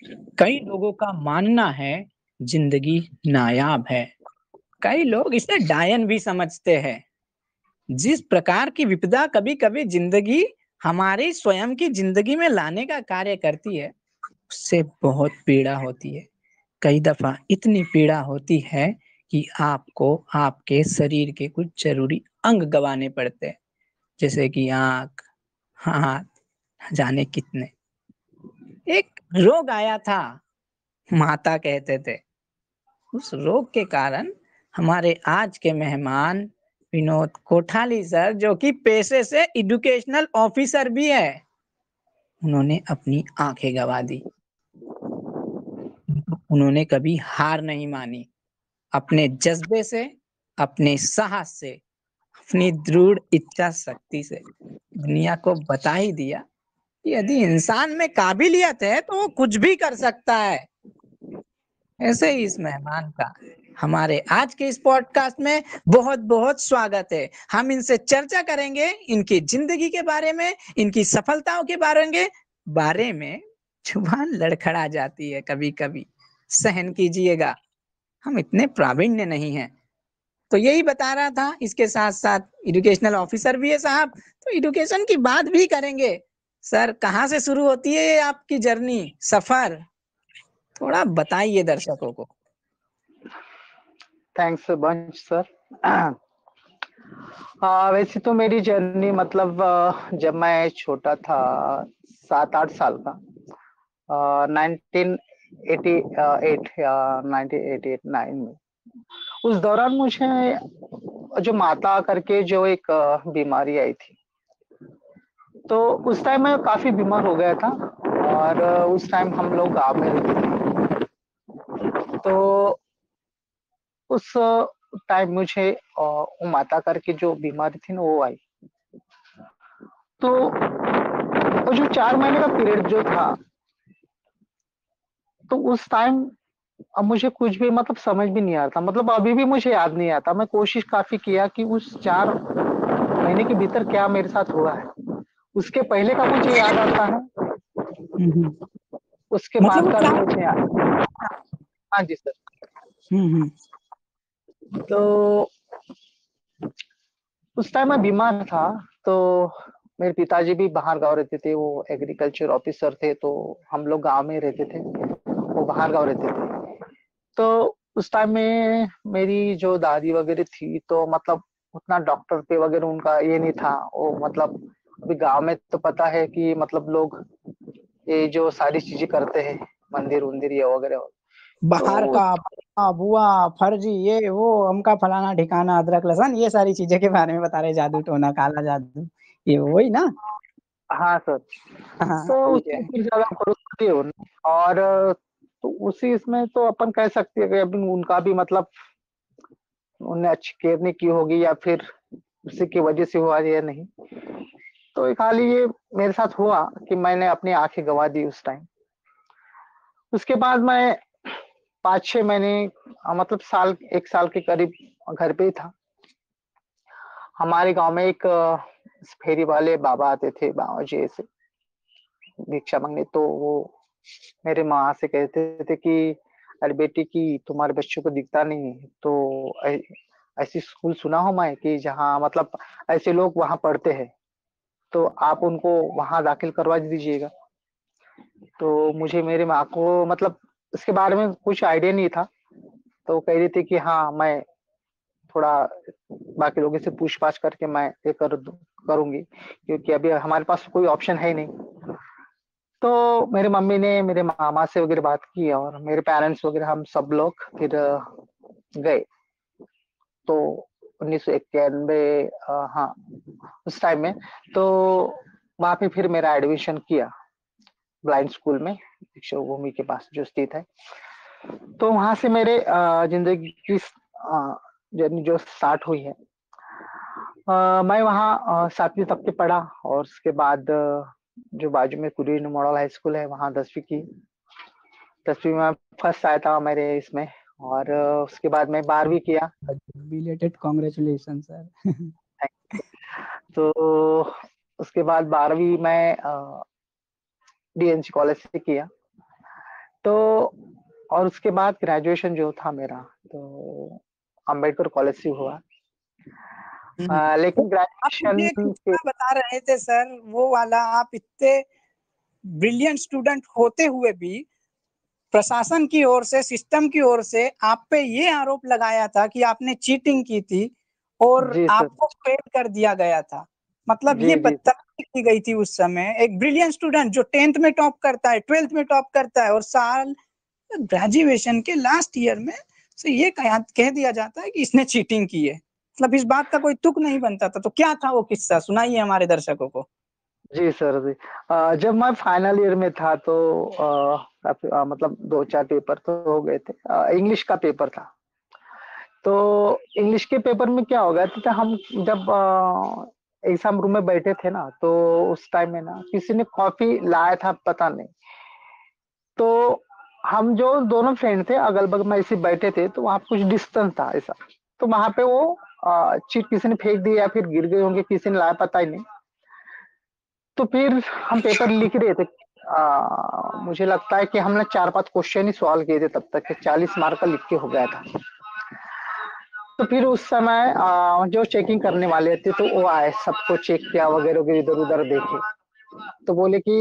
कई लोगों का मानना है जिंदगी नायाब है। कई लोग इसे डायन भी समझते हैं। जिस प्रकार की विपदा कभी-कभी जिंदगी हमारी स्वयं की जिंदगी में लाने का कार्य करती है, उससे बहुत पीड़ा होती है। कई दफा इतनी पीड़ा होती है कि आपको आपके शरीर के कुछ जरूरी अंग गंवाने पड़ते हैं, जैसे कि आँख, हाथ, जाने कितने। एक रोग आया था, माता कहते थे। उस रोग के कारण हमारे आज के मेहमान विनोद कोठाली सर, जो कि पेशे से एजुकेशनल ऑफिसर भी है, उन्होंने अपनी आंखें गंवा दी। उन्होंने कभी हार नहीं मानी। अपने जज्बे से, अपने साहस से, अपनी दृढ़ इच्छा शक्ति से दुनिया को बता ही दिया कि यदि इंसान में काबिलियत है तो वो कुछ भी कर सकता है। ऐसे ही इस मेहमान का हमारे आज के इस पॉडकास्ट में बहुत बहुत स्वागत है। हम इनसे चर्चा करेंगे इनकी जिंदगी के बारे में, इनकी सफलताओं के बारे में जुबान लड़खड़ा जाती है कभी कभी, सहन कीजिएगा, हम इतने प्रावीण्य नहीं हैं। तो यही बता रहा था, इसके साथ साथ एजुकेशनल ऑफिसर भी है साहब, तो एजुकेशन की बात भी करेंगे। सर, कहाँ से शुरू होती है ये आपकी जर्नी, सफर, थोड़ा बताइए दर्शकों को। Thanks bunch sir. हाँ, वैसे तो मेरी जर्नी मतलब जब मैं छोटा था, 7-8 साल का, 1988 या 1989 में, उस दौरान मुझे जो माता करके जो एक बीमारी आई थी, तो उस टाइम मैं काफी बीमार हो गया था। और उस टाइम हम लोग गाँव में रहते थे, तो उस टाइम मुझे वो माता करके जो बीमारी थी ना, वो आई। तो वो जो 4 महीने का पीरियड जो था, तो उस टाइम अब मुझे कुछ भी मतलब समझ भी नहीं आ रहा था, मतलब अभी भी मुझे याद नहीं आता। मैं कोशिश काफी किया कि उस 4 महीने के भीतर क्या मेरे साथ हुआ है, उसके पहले का मुझे याद आता है, हम्म। उसके मतलब बाद वो का भी क्या। मुझे याद। हाँ जी सर। हम्म। तो उस टाइम मैं बीमार था, तो मेरे पिताजी भी बाहर गाँव रहते थे, वो एग्रीकल्चर ऑफिसर थे, तो हम लोग गाँव में रहते थे, वो बाहर गाँव रहते थे। तो उस टाइम में मेरी जो दादी वगैरह थी, तो मतलब उतना डॉक्टर पे वगैरह उनका ये नहीं था। वो मतलब अभी गांव में तो पता है कि मतलब लोग ये जो सारी चीजें करते हैं, मंदिर उंदिर ये वगैरह। बाहर तो का बुआ फर्जी, ये वो अमका फलाना ठिकाना, अदरक लहसुन, ये सारी चीजें के बारे में बता रहे, जादू टोना, काला जादू, ये वही ना। हाँ सर। हाँ, तो ठीक है। उसमें फिर ज्यादा भरोसा नहीं उन्हें। और तो उसी इसमें तो अपन कह सकते हैं कि अभी उनका भी मतलब उन्हें अच्छी केयर नहीं की होगी, या फिर उसी की वजह से हुआ या नहीं। तो एक हाल ये मेरे साथ हुआ कि मैंने अपनी आंखें गंवा दी उस टाइम। उसके बाद मैं 5-6 महीने, मतलब 1 साल के करीब घर पे ही था। हमारे गांव में एक फेरी वाले बाबा आते थे, बाबा जी ऐसे भिक्षा मांगने। तो वो मेरे माँ से कहते थे कि अरे बेटी, की तुम्हारे बच्चों को दिखता नहीं है, तो ऐसी स्कूल सुना हो मैं कि जहाँ मतलब ऐसे लोग वहां पढ़ते हैं, तो आप उनको वहां दाखिल करवा दीजिएगा। तो मुझे मेरी माँ को मतलब इसके बारे में कुछ आइडिया नहीं था। तो वो कह रही थी कि हाँ, मैं थोड़ा बाकी लोगों से पूछ-पाछ करके मैं ये करूँगी, क्योंकि अभी हमारे पास कोई ऑप्शन है ही नहीं। तो मेरी मम्मी ने मेरे मामा से वगैरह बात की, और मेरे पेरेंट्स वगैरह हम सब लोग फिर गए। तो 1991, हाँ, उस टाइम में, तो वहाँ पे फिर मेरा एडमिशन किया ब्लाइंड स्कूल में, शिव भूमि के पास जो स्थित है। तो वहाँ से मेरे जिंदगी की जर्नी जो स्टार्ट हुई है। मैं वहाँ 7वीं तक के पढ़ा, और उसके बाद जो बाजू में कुरियन मॉडल हाई स्कूल है, वहाँ 10वीं की। 10वीं में फर्स्ट आया था मेरे इसमें। और उसके बाद मैं 12वीं किया। Belated congratulation sir. तो उसके बाद 12वीं मैं डीएनसी कॉलेज से किया। तो और उसके बाद ग्रेजुएशन जो था मेरा, तो अम्बेडकर कॉलेज से हुआ। तो लेकिन आप ग्रेजुएशन मुझे एक के किस्सा बता रहे थे सर, वो वाला, आप इतने ब्रिलियंट स्टूडेंट होते हुए भी प्रशासन की ओर से, सिस्टम की ओर से आप पे ये आरोप लगाया था कि आपने चीटिंग की थी और जी सर। आपको फेल कर दिया गया था। मतलब ये जी सर। बदतमीजी की गई थी उस समय। एक ब्रिलियंट स्टूडेंट जो 10th में टॉप करता है, 12th में टॉप करता है और साल ग्रेजुएशन के लास्ट ईयर में से ये कह दिया जाता है कि इसने चीटिंग की है। मतलब इस बात का कोई तुक नहीं बनता था। तो क्या था वो किस्सा, सुनाइए हमारे दर्शकों को। जी सर, जी। जब मैं फाइनल ईयर में था तो काफ़ी मतलब 2-4 पेपर तो हो गए थे। इंग्लिश का पेपर था। तो इंग्लिश के पेपर में क्या हो गया था, हम जब एग्ज़ाम रूम में बैठे थे ना, तो उस टाइम में ना किसी ने कॉफ़ी लाया था, पता नहीं। तो हम जो दोनों फ्रेंड थे, अगल-बगल में ऐसे बैठे थे, तो वहाँ कुछ डिस्टेंस था ऐसा। तो वहाँ पे वो चीट किसी ने फेंक दी या फिर गिर गए होंगे, किसी ने लाया पता ही नहीं। तो फिर हम पेपर लिख रहे थे। मुझे लगता है कि हमने 4-5 क्वेश्चन ही सॉल्व किए थे तब तक के, 40 मार्क का लिख के हो गया था। तो फिर उस समय जो चेकिंग करने वाले थे तो वो आए, सबको चेक किया वगैरह-वगैरह, इधर-उधर देखे। तो बोले कि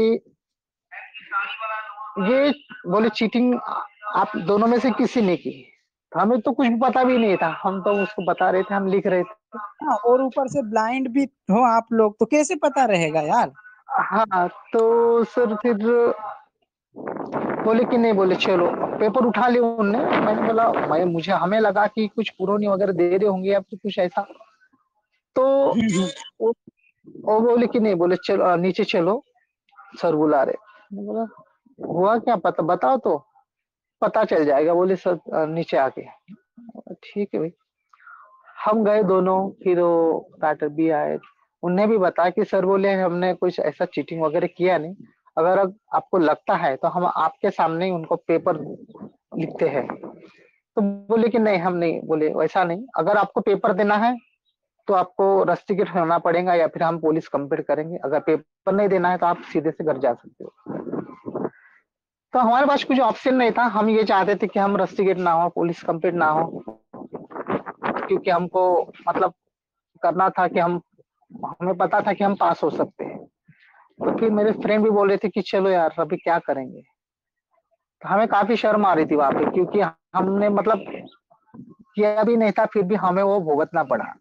ये बोले चीटिंग आप दोनों में से किसी ने की। हमें तो कुछ पता भी नहीं था, हम तो उसको बता रहे थे, हम लिख रहे थे। हाँ, और ऊपर से ब्लाइंड भी हो आप लोग, तो कैसे पता रहेगा यार। हाँ, तो सर फिर बोले कि नहीं, बोले चलो पेपर उठा लिया उनने। मैंने बोला मुझे हमें लगा कि कुछ पुरौनी वगैरह दे रहे होंगे या फिर कुछ ऐसा। तो वो वो बोले कि नहीं, बोले चलो नीचे चलो, सर बुला रहे। मैंने बोला हुआ क्या, पता बताओ तो पता चल जाएगा। बोले सर नीचे आके। ठीक है भाई। हम गए दोनों, फिर वो बैटर भी आए। उन्हें भी बताया कि सर बोले हमने कुछ ऐसा चीटिंग वगैरह किया नहीं। अगर आपको लगता है तो हम आपके सामने ही उनको पेपर लिखते हैं। तो बोले कि नहीं, हम नहीं, बोले वैसा नहीं, अगर आपको पेपर देना है तो आपको रस्टिकेट होना पड़ेगा या फिर हम पुलिस कंप्लेंट करेंगे। अगर पेपर नहीं देना है तो आप सीधे से घर जा सकते हो। तो हमारे पास कुछ ऑप्शन नहीं था। हम ये चाहते थे कि हम रस्टिकेट ना हो, पुलिस कंप्लेंट ना हो, क्योंकि हमको मतलब करना था कि हमें पता था कि हम पास हो सकते हैं। तो फिर मेरे फ्रेंड भी बोल रहे थे कि चलो यार अभी क्या करेंगे। तो हमें काफी शर्म आ रही थी वहां पे, क्योंकि हमने मतलब किया भी नहीं था, फिर भी हमें वो भुगतना पड़ा।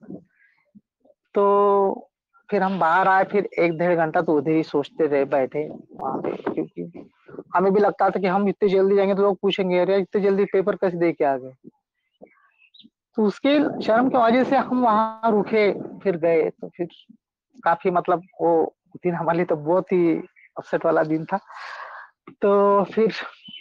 तो फिर हम बाहर आए, फिर 1-1.5 घंटा तो उधर ही सोचते रहे बैठे वहां पे, क्योंकि हमें भी लगता था कि हम इतने जल्दी जाएंगे तो लोग पूछेंगे अरे इतने जल्दी पेपर कैसे दे के आ गए। तो उसकी शर्म की वजह से हम वहां रुके, फिर गए। तो फिर काफी मतलब वो दिन हमारे लिए तो बहुत ही अपसेट वाला दिन था। तो फिर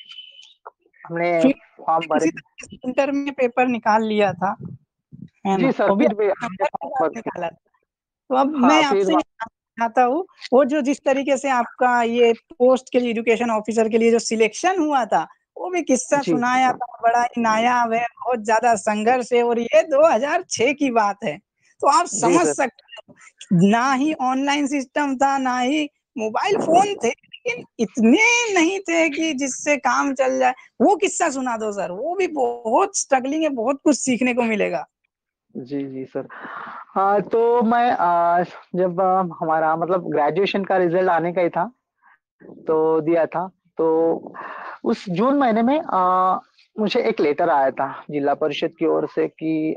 हमने फिर फॉर्म भरे। किसी तरह से इंटर में पेपर निकाल लिया था, है जी ना, सर, वो भी फिर भी अच्छे हमने नंबर के फॉर्म साथ भर के। निकाला था। तो अब हाँ मैं फिर आपसे ये जानना चाहता हूँ, वो जो जिस तरीके से आपका ये पोस्ट के लिए, एजुकेशन ऑफिसर के लिए जो सिलेक्शन हुआ था, वो भी किस्सा जी सुनाया था, बड़ा ही नायाब है, बहुत ज्यादा संघर्ष है, और ये 2006 की बात है। तो आप जी समझ सर। सकते हो, ना ही ऑनलाइन सिस्टम था, ना ही मोबाइल फोन थे, लेकिन इतने नहीं थे कि जिससे काम चल जाए। वो किस्सा सुना दो सर, वो भी बहुत स्ट्रगलिंग है, बहुत कुछ सीखने को मिलेगा। जी जी सर। हाँ, तो मैं जब हमारा मतलब ग्रेजुएशन का रिजल्ट आने का ही था, तो दिया था। तो उस जून महीने में मुझे एक लेटर आया था जिला परिषद की ओर से कि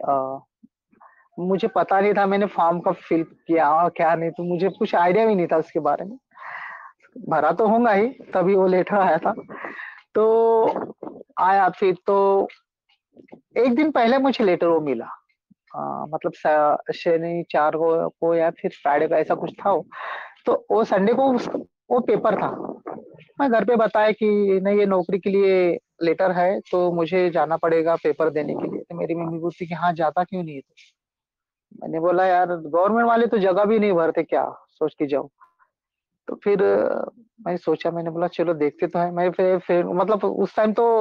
मुझे पता नहीं था, मैंने फॉर्म कब फिल किया और क्या नहीं, तो मुझे कुछ आइडिया भी नहीं था उसके बारे में। भरा तो होगा ही, तभी वो लेटर आया था। तो आया फिर तो 1 दिन पहले मुझे लेटर वो मिला। मतलब शनिवार को या फिर फ्राइडे को ऐसा कुछ था वो। तो वो संडे को वो पेपर था। मैं घर पे बताया कि नहीं, ये नौकरी के लिए लेटर है तो मुझे जाना पड़ेगा पेपर देने के लिए। तो मेरी मम्मी बोलती कि हाँ, जाता क्यों नहीं है तू? मैंने बोला यार गवर्नमेंट वाले तो जगह भी नहीं भरते क्या, सोच के जाऊँ। तो फिर मैं सोचा, मैंने बोला चलो देखते तो हैं। मैं फिर मतलब उस टाइम तो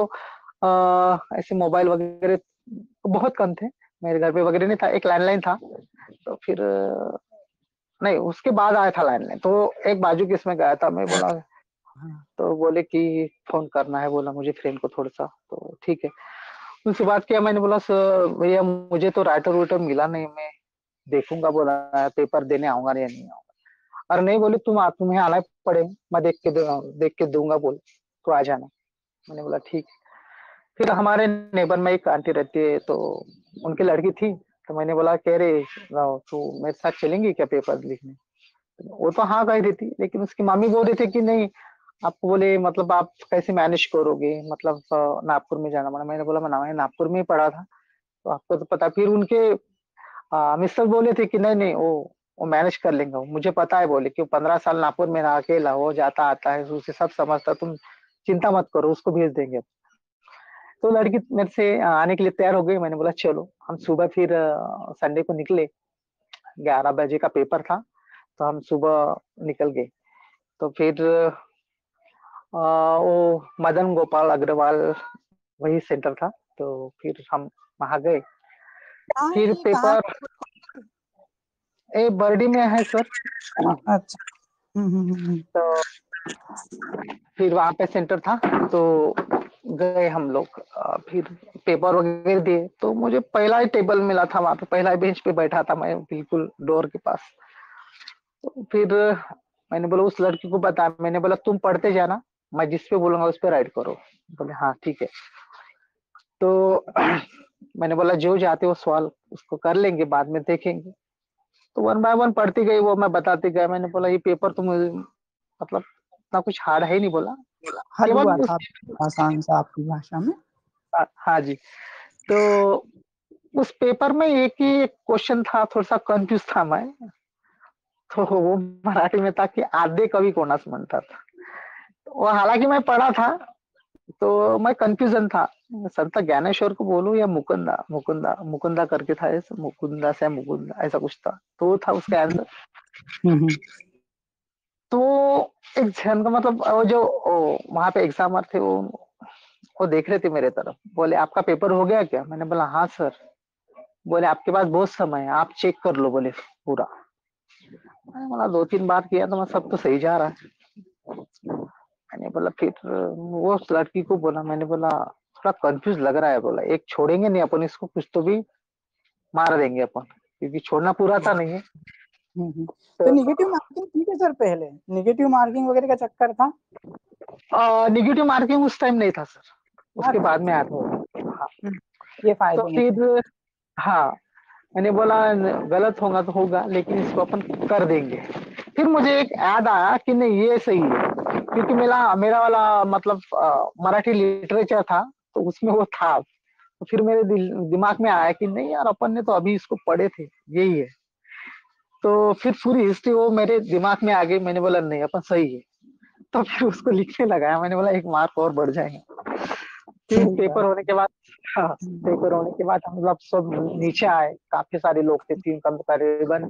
ऐसे मोबाइल वगैरह बहुत कम थे। मेरे घर पे वगैरह नहीं था, एक लैंडलाइन था। तो फिर नहीं, उसके बाद आया था लैंडलाइन। तो एक बाजू केस में गया था, मैं बोला हाँ। तो बोले कि फ़ोन करना है, बोला मुझे फ्रेंड को थोड़ा-सा, तो ठीक है। उनसे बात किया, मैंने बोला सर भैया मुझे तो राइटर-वाइटर मिला नहीं, मैं देखूँगा बोला, पेपर देने आऊँगा या नहीं आऊँगा। अरे नहीं, बोले तुम्हें आना ही पड़ेगा, मैं देख के दूँगा बोले, तो आ जाना। मैंने बोला ठीक है। फिर हमारे नेबर में एक आंटी रहती है, तो उनकी लड़की थी, तो मैंने बोला कह रहे तू मेरे साथ चलेंगी क्या पेपर लिखने? वो तो हाँ कह रही थी, लेकिन उसकी मम्मी बोल रही थी कि नहीं, आपको बोले मतलब आप कैसे मैनेज करोगे, मतलब नागपुर में जाना पड़ा। मैंने बोला मैं नागपुर में ही पढ़ा था, तो आपको तो पता। फिर उनके मिस्टर बोले थे कि नहीं नहीं, वो मैनेज कर लेंगे, वो मुझे पता है बोले कि 15 साल नागपुर में रहा, अकेला वो जाता आता है, उसे सब समझता, तुम चिंता मत करो, उसको भेज देंगे। तो लड़की मेरे से आने के लिए तैयार हो गई। मैंने बोला चलो। हम सुबह फिर संडे को निकले। 11 बजे का पेपर था, तो हम सुबह निकल गए। तो फिर वो मदन गोपाल अग्रवाल वही सेंटर था, तो फिर हम वहाँ गए। कहाँ है फिर ये, कहाँ पेपर बर्डी में है सर। है? अच्छा। तो फिर वहाँ पे सेंटर था, तो गए हम लोग। फिर पेपर वगैरह दिए, तो मुझे पहला ही टेबल मिला था वहाँ पे, पहला ही बेंच पे बैठा था मैं, बिल्कुल डोर के पास। तो फिर मैंने बोला उस लड़की को बता, मैंने बोला तुम पढ़ते जाना, मैं जिस पे बोलूंगा उस पे राइट करो। बोले हाँ ठीक है। तो मैंने बोला जो जाते हो सवाल उसको कर लेंगे, बाद में देखेंगे। तो वन बाय वन पढ़ती गई, वो मैं बताती गया। मैंने बोला ये पेपर तो मुझे मतलब इतना कुछ हार्ड है नहीं बोला, हल केवल हुआ उस था आसान सा आपकी भाषा में। हाँ जी। तो उस पेपर में एक ही एक क्वेश्चन था, थोड़ा सा कंफ्यूज था मैं। तो वो मराठी में था कि आधे कवि कोणास म्हणतात। वो हालांकि मैं पढ़ा था, तो मैं कंफ्यूजन था, संत ज्ञानेश्वर को बोलूं या मुकुंदा, मुकुंदा मुकुंदा करके था, ऐसा मुकुंदा से मुकुंदा ऐसा कुछ था, तो वो था उसका आंसर। हम्म। तो एक जन का मतलब वो जो वहां पे एग्जामर थे, वो देख रहे थे मेरे तरफ, बोले आपका पेपर हो गया क्या? मैंने बोला हाँ सर। बोले आपके पास बहुत समय है, आप चेक कर लो बोले पूरा। मैंने बोला 2-3 बार किया तो मैं सब तो सही जा रहा है। मैंने बोला फिर वो उस लड़की को बोला, मैंने बोला थोड़ा कंफ्यूज लग रहा है, बोला एक छोड़ेंगे नहीं अपन इसको, कुछ तो भी मार देंगे अपन, क्योंकि छोड़ना पूरा था नहीं है। तो तो निगेटिव मार्किंग थी क्या सर? पहले निगेटिव मार्किंग वगैरह का चक्कर था? निगेटिव मार्किंग उस टाइम नहीं था सर, उसके बाद अच्छा। में आया था वो। हाँ। ये तो फायदे में थे। फिर हाँ, मैंने बोला गलत होगा तो होगा, लेकिन इसको अपन कर देंगे। फिर मुझे एक याद आया कि नहीं ये सही है, क्योंकि मेरा मेरा वाला मतलब मराठी लिटरेचर था, तो उसमें वो था। तो फिर मेरे दिमाग में आया कि नहीं यार, अपन ने तो अभी इसको पढ़े थे, यही है। तो फिर पूरी हिस्ट्री वो मेरे दिमाग में आ गई। मैंने बोला नहीं अपन सही है। तो फिर उसको लिखने लगाया। मैंने बोला 1 मार्क और बढ़ जाएगा। फिर सही पेपर बात। होने के बाद, हाँ, पेपर होने के बाद हम लोग सब नीचे आए। काफी सारे लोग थे, तीन कम करीबन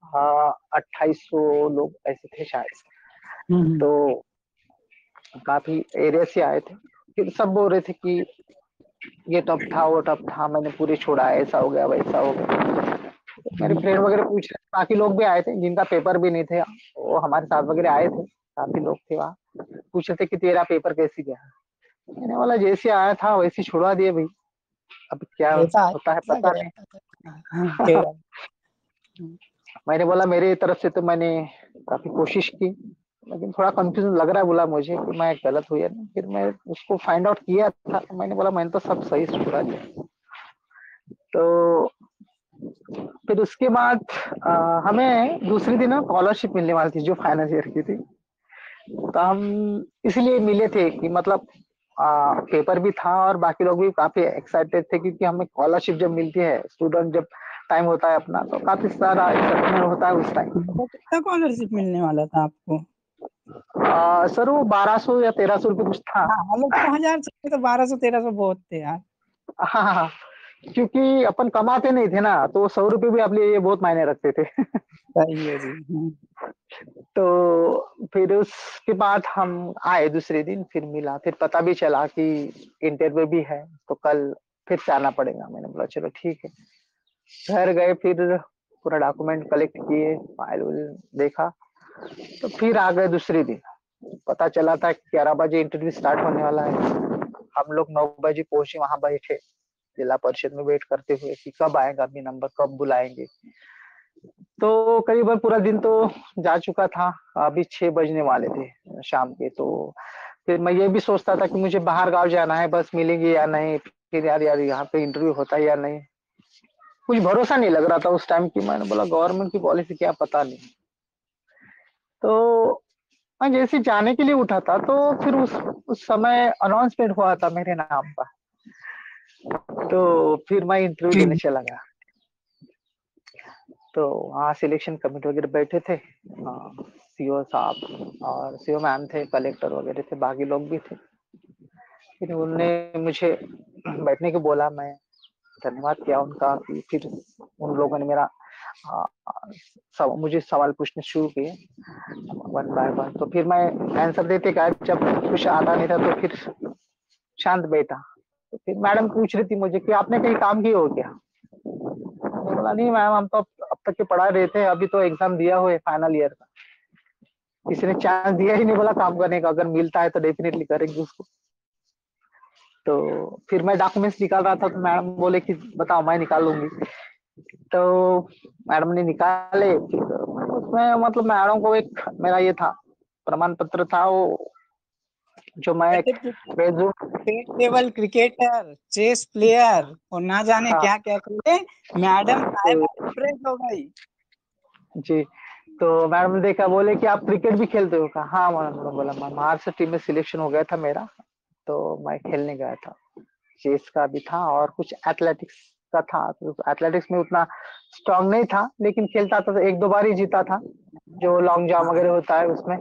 2800 लोग ऐसे थे शायद। हम्म। तो काफी एरिया से आए थे। फिर सब बोल रहे थे कि ये टफ था, वो टफ था, मैंने पूरे छोड़ा, ऐसा हो गया वैसा हो गया। मेरे फ्रेंड वगैरह पूछ रहे, बाकी लोग भी आए थे जिनका पेपर भी नहीं थे, वो हमारे साथ वगैरह आए थे। काफी लोग थे वहाँ, पूछ रहे थे कि तेरा पेपर कैसे गया। मैंने बोला जैसे आया था वैसे छुड़वा दिए भाई, अब क्या ऐसा होता है ऐसा पता गया। नहीं। हाँ, तेरा। मैंने बोला मेरी तरफ से तो मैंने काफी कोशिश की, लेकिन थोड़ा कंफ्यूजन लग रहा है बोला मुझे कि मैं गलत हुई है ना। फिर मैं उसको फाइंड आउट किया था, तो मैंने बोला मैंने तो सब सही छुड़ा दिया। तो फिर उसके बाद हमें दूसरे दिन स्कॉलरशिप मिलने वाली थी, जो फाइनल ईयर की थी। तो हम इसलिए मिले थे कि मतलब पेपर भी था और बाकी लोग भी काफी एक्साइटेड थे, क्योंकि हमें स्कॉलरशिप जब मिलती है, स्टूडेंट जब टाइम होता है अपना, तो काफी सारा एक्साइटमेंट होता है उस टाइम। तो कितना स्कॉलरशिप मिलने वाला था आपको? सर वो 1200 या 1300 रुपये कुछ था। हाँ, हम लोग को 1000 चाहिए, तो 1200 1300 बहुत थे यार। हाँ हाँ हाँ, क्योंकि अपन कमाते नहीं थे ना, तो 100 रुपये भी अपने लिए बहुत मायने रखते थे। सही है जी। तो फिर उसके बाद हम आए दूसरे दिन, फिर मिला, फिर पता भी चला कि इंटरव्यू भी है, तो कल फिर से आना पड़ेगा। मैंने बोला चलो ठीक है। घर गए, फिर पूरा डॉक्यूमेंट कलेक्ट किए, फाइल देखा, तो फिर आ गए दूसरे दिन। पता चला था 11 बजे इंटरव्यू स्टार्ट होने वाला है। हम लोग 9 बजे पहुंचे, वहां बैठे जिला परिषद में वेट करते हुए कि कब आएगा अभी नंबर, कब बुलाएंगे। तो करीबन पूरा दिन तो जा चुका था, अभी 6 बजने वाले थे शाम के। तो फिर मैं ये भी सोचता था कि मुझे बाहर गांव जाना है, बस मिलेंगे या नहीं, फिर यार यार यहाँ पे इंटरव्यू होता है या नहीं, कुछ भरोसा नहीं लग रहा था उस टाइम की। मैंने बोला गवर्नमेंट की पॉलिसी क्या पता नहीं। तो मैं जैसे जाने के लिए उठा था, तो फिर उस समय अनाउंसमेंट हुआ था मेरे नाम का। तो फिर मैं इंटरव्यू देने चला गया। तो वहाँ सिलेक्शन कमेटी वगैरह बैठे थे, सीओ साहब और सीओ मैम थे, कलेक्टर वगैरह थे, बाकी लोग भी थे। फिर उन्होंने मुझे बैठने को बोला, मैं धन्यवाद किया उनका। फिर उन लोगों ने मेरा मुझे सवाल पूछने शुरू किए वन बाय वन। तो फिर मैं आंसर देते गया, जब कुछ आता नहीं था तो फिर शांत बैठा। तो फिर मैडम पूछ रही थी मुझे कि आपने कहीं काम किया हो क्या। मैंने बोला नहीं मैम, हम तो अब तक के पढ़ा रहे थे, अभी तो एग्जाम दिया हुआ है फाइनल ईयर का, किसी ने चांस दिया ही नहीं बोला काम करने का, अगर मिलता है तो डेफिनेटली करेंगे उसको। तो फिर मैं डॉक्यूमेंट्स निकाल रहा था, तो मैडम बोले कि बताओ, मैं निकाल लूंगी। तो मैडम ने निकाले। फिर उसमें मतलब मैडम को एक मेरा ये था, प्रमाण पत्र था वो, जो मैं state level cricketer, chess player और ना जाने हाँ क्या क्या करे, मैडम साहब तो इम्प्रेस हो गई। जी। तो मैडम ने देखा, बोले कि आप क्रिकेट भी खेलते हो? कहा हाँ। मैडम बोला मैं महाराष्ट्र टीम में सिलेक्शन हो गया था मेरा, तो मैं खेलने गया था। चेस का भी था और कुछ एथलेटिक्स का था। तो एथलेटिक्स में उतना स्ट्रांग नहीं था, लेकिन खेलता था, तो एक दो बार ही जीता था, जो लॉन्ग जंप हाँ। वगैरह होता है उसमें।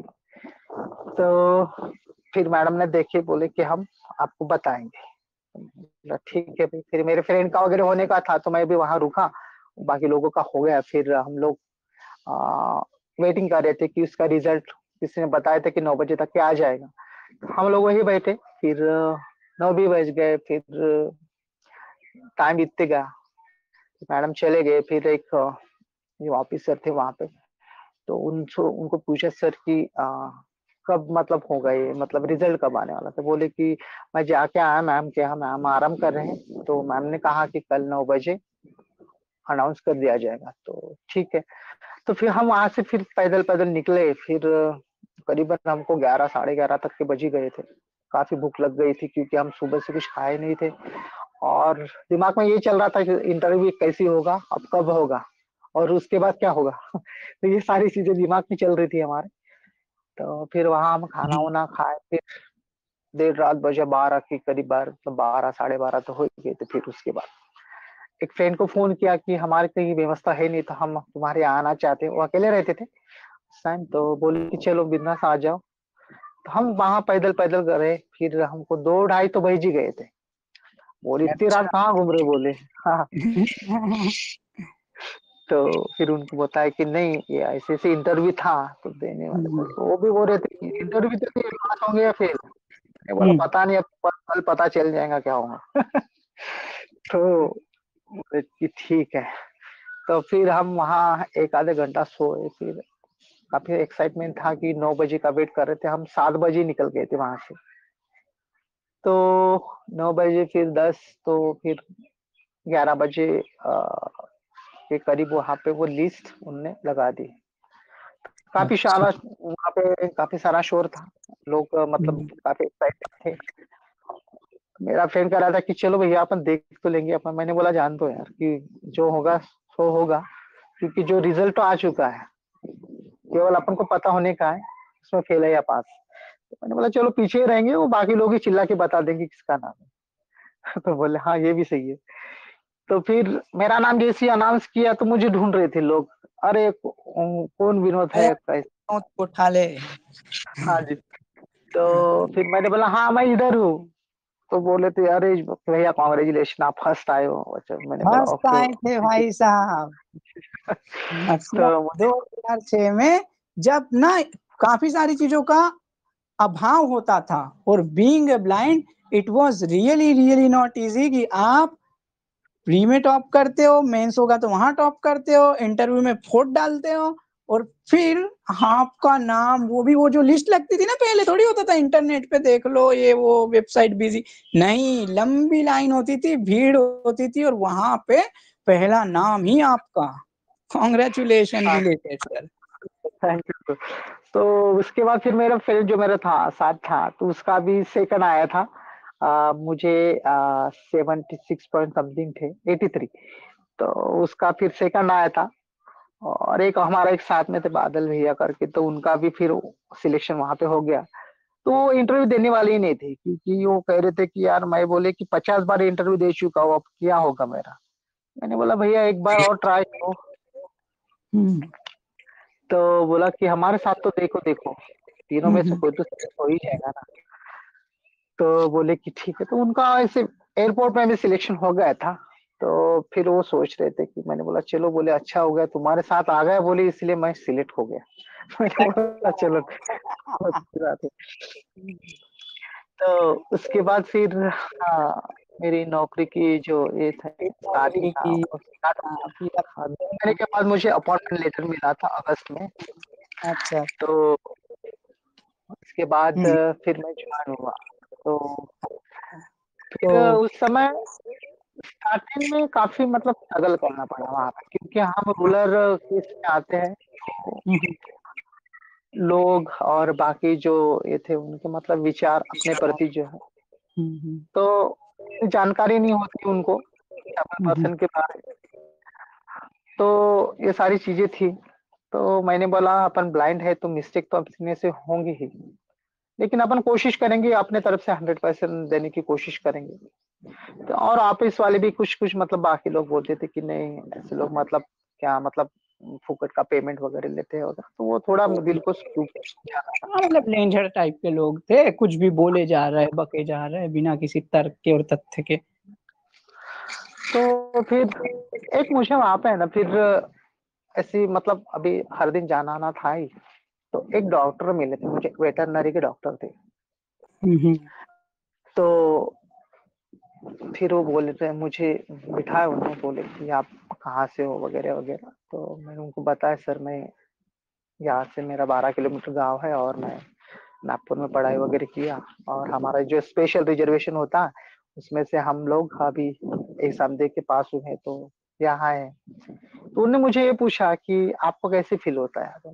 तो फिर मैडम ने देखे, बोले कि हम आपको बताएंगे। बोला, ठीक है भाई। फिर मेरे फ्रेंड का वगैरह होने का था, तो मैं भी वहां रुका, बाकी लोगों का हो गया। फिर हम लोग वेटिंग कर रहे थे कि उसका रिजल्ट, किसी ने बताया था कि 9 बजे तक के आ जाएगा। हम लोग वही बैठे। फिर 9 भी बज गए, फिर टाइम बीतते गया, मैडम चले गए। फिर एक जो ऑफिसर थे वहां पे, तो उनको पूछा सर कि कब मतलब होगा ये, मतलब रिजल्ट कब आने वाला था। बोले कि मैं जाके आया मैम के यहाँ, मैम आराम कर रहे हैं। तो मैम ने कहा कि कल 9 बजे अनाउंस कर दिया जाएगा। तो ठीक है। तो फिर हम वहां से फिर पैदल पैदल निकले। फिर करीबन हमको 11 साढ़े 11 तक के बज ही गए थे। काफी भूख लग गई थी, क्योंकि हम सुबह से कुछ खाए नहीं थे, और दिमाग में ये चल रहा था कि इंटरव्यू कैसी होगा, अब कब होगा, और उसके बाद क्या होगा। तो ये सारी चीजें दिमाग में चल रही थी हमारे। तो फिर वहां हम खाना वाना खाए। फिर देर रात बजे 12 के करीब, 12 साढ़े 12 तो हो ही गए थे। फिर उसके बाद एक फ्रेंड को फोन किया कि हमारे कहीं व्यवस्था है नहीं, तो हम तुम्हारे यहाँ आना चाहते हैं। वो अकेले रहते थे उस टाइम। तो बोले कि चलो बिंदास आ जाओ। तो हम वहां पैदल पैदल गए। फिर हमको 2 ढाई तो बज ही गए थे। बोले इतनी रात अच्छा। कहाँ घूम रहे, बोले हाँ। तो फिर उनको बताया कि नहीं, ये ऐसे ऐसे इंटरव्यू था, तो देने वाले थे। तो वो भी बोल रहे थे कि इंटरव्यू तो पास होंगे या फेल। मैं बोला पता नहीं, अब कल पता चल जाएगा क्या होगा। तो बोले कि ठीक है। तो फिर हम वहाँ एक आधे घंटा सोए। फिर काफी एक्साइटमेंट था कि 9 बजे का वेट कर रहे थे। हम 7 बजे निकल गए थे वहां से। तो 9 बजे, फिर 10, तो फिर 11 बजे के करीब वहां पे वो लिस्ट उनने लगा दी। काफी अच्छा। सारा वहां पे काफी सारा शोर था। लोग मतलब काफी एक्साइटेड थे। मेरा फ्रेंड कह रहा था कि चलो भैया अपन देख तो लेंगे अपन। मैंने बोला जान दो यार, कि जो होगा सो होगा, क्योंकि जो रिजल्ट तो आ चुका है, केवल अपन को पता होने का है उसमें फेल है या पास। तो मैंने बोला चलो पीछे ही रहेंगे, वो बाकी लोग ही चिल्ला के बता देंगे किसका नाम है। तो बोले हाँ ये भी सही है। तो फिर मेरा नाम जैसे अनाउंस किया, तो मुझे ढूंढ रहे थे लोग, अरे कौन विनोद है कैसे। उठा ले। हाँ जी। तो फिर मैंने बोला हाँ मैं इधर हूँ। तो बोले थे अरे भैया कॉन्ग्रेचुलेशन, आप फर्स्ट आए हो। अच्छा, मैंने बोला फर्स्ट ओके। आए थे भाई साहब। मतलब तो 2006 में, जब ना काफी सारी चीजों का अभाव होता था, और being a blind it was really really not easy कि आप प्री में टॉप करते हो, मेंस होगा तो वहां टॉप करते हो, इंटरव्यू में फोर्थ डालते हो, और फिर आपका नाम, वो जो लिस्ट लगती थी ना, पहले थोड़ी होता था इंटरनेट पे देख लो ये वो वेबसाइट बिजी, नहीं, लंबी लाइन होती थी, भीड़ होती थी, और वहां पे पहला नाम ही आपका। Congratulation belated sir. Thank you. तो उसके बाद फिर मेरा फ्रेंड जो मेरा था साथ था, तो उसका भी सेकंड आया था। मुझे 76 पॉइंट समथिंग थे, 83। तो उसका फिर सेकंड आया था। और एक हमारा एक साथ में थे बादल भैया करके, तो उनका भी फिर सिलेक्शन वहां पे हो गया। तो वो इंटरव्यू देने वाले ही नहीं थे, क्योंकि वो कह रहे थे कि यार, मैं बोले कि 50 बार इंटरव्यू दे चुका हूँ, अब क्या होगा मेरा। मैंने बोला भैया एक बार और ट्राई करो। तो बोला कि हमारे साथ तो देखो देखो, तीनों में से कोई तो select हो ही जाएगा ना। तो बोले कि ठीक है। तो उनका ऐसे एयरपोर्ट में भी सिलेक्शन हो गया था। तो फिर वो सोच रहे थे कि, मैंने बोला चलो, बोले अच्छा हो गया तुम्हारे साथ आ गया, बोले इसलिए मैं सिलेक्ट हो गया। मैंने बोला चलो बहुत अच्छी बात है। तो उसके बाद फिर मेरी नौकरी की जो ये था नौकरी स्टार्टिंग था की। वो स्टार्ट हो हाँ, फिर गया। 2 महीने के बाद मुझे अपॉइंटमेंट लेटर मिला था अगस्त में। अच्छा। तो उसके बाद हम्म, फिर मैं ज्वाइन हुआ। तो तो फिर उस समय स्टार्टिंग में काफी मतलब स्ट्रगल करना पड़ा वहां पे, क्योंकि हम रूरल केस में आते हैं। तो हम्म, लोग और बाकी जो ये थे उनके मतलब विचार अपने प्रति जो है, हम्म, तो जानकारी नहीं होती उनको अपने हम्म, पर्सन के बारे में। तो ये सारी चीजें थी। तो मैंने बोला अपन ब्लाइंड है तो मिस्टेक तो अपने से होंगी ही, लेकिन अपन कोशिश करेंगे अपने तरफ से 100% देने की कोशिश करेंगे। तो और ऑफिस वाले भी कुछ कुछ मतलब बाकी लोग बोलते थे कि नहीं, ऐसे लोग मतलब क्या मतलब फुकट का पेमेंट वगैरह लेते हैं वगैरह। तो वो थोड़ा दिल को छू जाता था। हाँ, मतलब लेंझड़ टाइप के लोग थे, कुछ भी बोले जा रहे, बके जा रहे बिना किसी तर्क के और तथ्य के। तो फिर एक मुझे वहां पे है ना, फिर ऐसी मतलब अभी हर दिन जाना आना था ही। तो एक डॉक्टर मिले थे मुझे, वेटरनरी के डॉक्टर थे। हम्म, तो फिर वो बोले थे मुझे, बिठाया उन्होंने, बोले कि आप कहाँ से हो वगैरह वगैरह। तो मैंने उनको बताया सर मैं यहाँ से, मेरा 12 किलोमीटर गांव है, और मैं नागपुर में पढ़ाई वगैरह किया, और हमारा जो स्पेशल रिजर्वेशन होता है उसमें से हम लोग अभी एग्जाम दे के पास हुए हैं, तो यहाँ है। तो उन्होंने मुझे ये पूछा कि आपको कैसे फील होता है।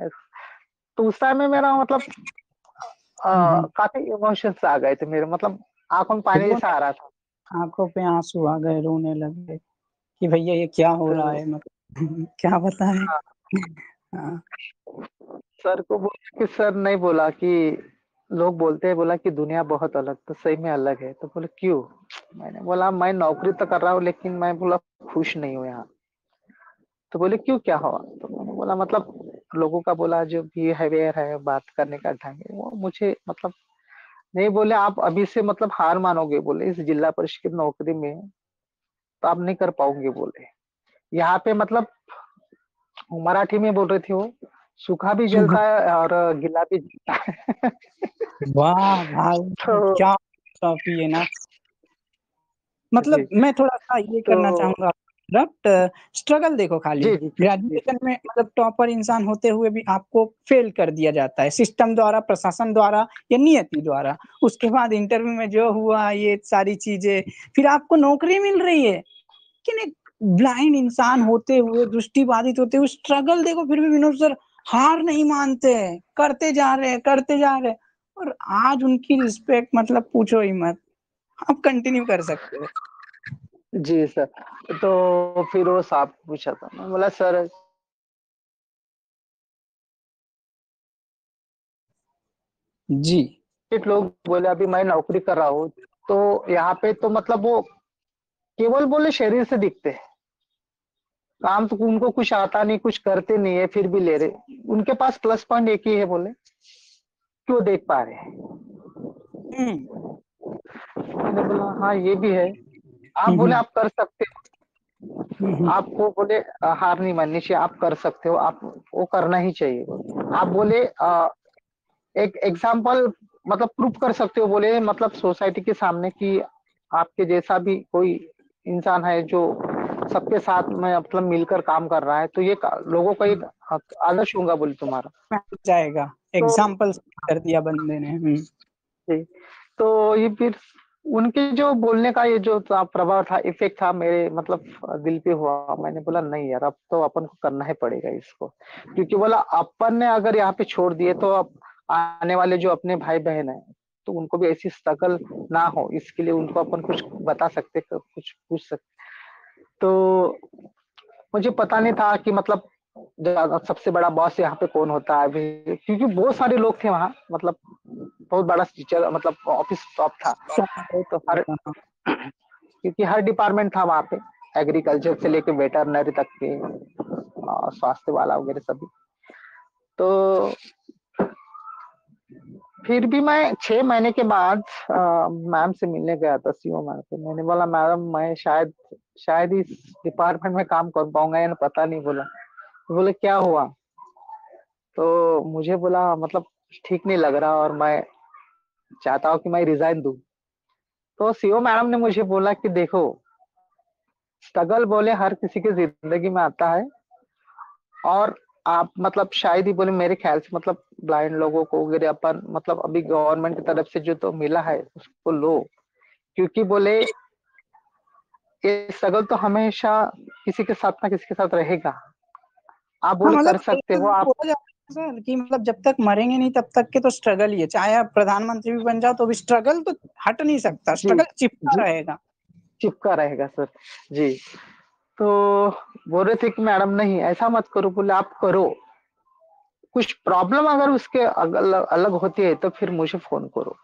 तो उस टाइम में मेरा मतलब हम्म। काफी इमोशंस आ गए थे मेरे, मतलब आंखों में पानी जैसा रोने, आ रहा था। आंखों पे आंसू आ गए, रोने लगे कि भैया ये क्या हो रहा तो है, मतलब क्या बताएं। हाँ। सर को बोला कि सर, नहीं बोला कि लोग बोलते हैं, बोला कि दुनिया बहुत अलग, तो सही में अलग है। तो बोले क्यों। मैंने बोला मैं नौकरी तो कर रहा हूँ, लेकिन मैं बोला खुश नहीं हूँ यहाँ। तो बोले क्यों, क्या हुआ। तो मैंने बोला मतलब लोगों का बोला जो बिहेवियर है, बात करने का ढंग है, वो मुझे मतलब नहीं। बोले आप अभी से मतलब हार मानोगे, बोले इस जिला परिषद की नौकरी में तो आप नहीं कर पाओगे, बोले यहाँ पे मतलब मराठी में बोल रहे थे वो, सूखा भी जलता है और गीला भी जलता है। वाह भाई, तो क्या फिलोसॉफी है ना। जी। मतलब मैं थोड़ा-सा ये तो करना चाहूँगा, बट स्ट्रगल देखो खाली, जी, जी, जी, जी, ग्रेजुएशन में मतलब टॉपर इंसान होते हुए भी आपको फेल कर दिया जाता है सिस्टम द्वारा, प्रशासन द्वारा या नियति द्वारा। उसके बाद इंटरव्यू में जो हुआ ये सारी चीज़ें, फिर आपको नौकरी मिल रही है। लेकिन एक ब्लाइंड इंसान होते हुए, दृष्टिबाधित होते हुए स्ट्रगल देखो, फिर भी विनोद सर हार नहीं मानते हैं, करते जा रहे हैं, और आज उनकी रिस्पेक्ट मतलब पूछो ही मत। आप कंटिन्यू कर सकते हो। जी सर। तो फिर वो साहब पूछा था, मैं बोला सर, जी। कुछ लोग बोले अभी मैं नौकरी कर रहा हूँ, तो यहाँ पे तो मतलब वो केवल बोले शरीर से दिखते हैं, काम तो उनको कुछ आता नहीं, कुछ करते नहीं है, फिर भी ले रहे। उनके पास प्लस पॉइंट एक ही है, बोले क्यों देख पा रहे हैं। हुँ, मैंने बोला हाँ ये भी है। आप हुँ, बोले हुँ, आप कर सकते हुँ, हो, आपको बोले हार नहीं माननी चाहिए, आप कर सकते हो, आप वो करना ही चाहिए। आप बोले एक एग्जाम्पल मतलब प्रूफ कर सकते हो, बोले मतलब सोसाइटी के सामने कि आपके जैसा भी कोई इंसान है जो सबके साथ में मतलब मिलकर काम कर रहा है, तो ये लोगों का एक आदर्श होगा बोले तुम्हारा। जाएगा, तो एग्जाम्पल कर दिया बंदे ने। जी, तो ये फिर उनके जो बोलने का ये जो था प्रभाव था, इफेक्ट था मेरे मतलब दिल पे हुआ। मैंने बोला नहीं यार, अब तो अपन को करना ही पड़ेगा इसको, क्योंकि बोला अपन ने अगर यहाँ पे छोड़ दिए तो अब आने वाले जो अपने भाई बहन है, तो उनको भी ऐसी स्ट्रगल ना हो, इसके लिए उनको अपन कुछ बता सकते, कुछ पूछ सकते। तो मुझे पता नहीं था कि मतलब सबसे बड़ा बॉस यहाँ पे कौन होता है अभी, क्योंकि बहुत सारे लोग थे वहाँ, मतलब बहुत बड़ा टीचर मतलब ऑफिस स्टाफ था। तो हर क्योंकि हर डिपार्टमेंट था वहाँ पे, एग्रीकल्चर से लेके वेटरनरी तक के, स्वास्थ्य वाला वगैरह सभी। तो फिर भी मैं 6 महीने के बाद मैम से मिलने गया था, सीओ मैम से। मैंने बोला मैडम मैं शायद इस डिपार्टमेंट में काम कर पाऊंगा या पता नहीं। बोला तो बोले क्या हुआ? तो मुझे बोला मतलब ठीक नहीं लग रहा और मैं चाहता हूँ कि मैं रिजाइन दूं। तो सीओ मैडम ने मुझे बोला कि देखो, स्ट्रगल बोले हर किसी की जिंदगी में आता है, और आप मतलब शायद ही बोले मेरे ख्याल से मतलब ब्लाइंड लोगों को वगैरह अपन मतलब अभी गवर्नमेंट की तरफ से जो तो मिला है उसको लो, क्योंकि बोले ये स्ट्रगल तो हमेशा किसी के साथ ना किसी के साथ रहेगा। आप हाँ बोले मतलब कर सकते हो आप। बोला जाता है सर कि मतलब जब तक मरेंगे नहीं तब तक के तो स्ट्रगल ही है, चाहे आप प्रधानमंत्री भी बन जाओ तो भी स्ट्रगल तो हट नहीं सकता, जी स्ट्रगल चिपका जी, रहेगा। चिपका रहेगा सर। जी, तो बोल रहे थे कि मैडम नहीं ऐसा मत करो। बोले आप करो, कुछ प्रॉब्लम अगर उसके अलग अलग होती है तो फिर मुझे फोन करो।